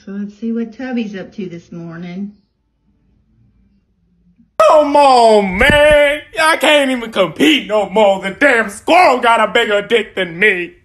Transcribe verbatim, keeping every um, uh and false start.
So let's see what Tubby's up to this morning. Come on, man. I can't even compete no more. The damn squirrel got a bigger dick than me.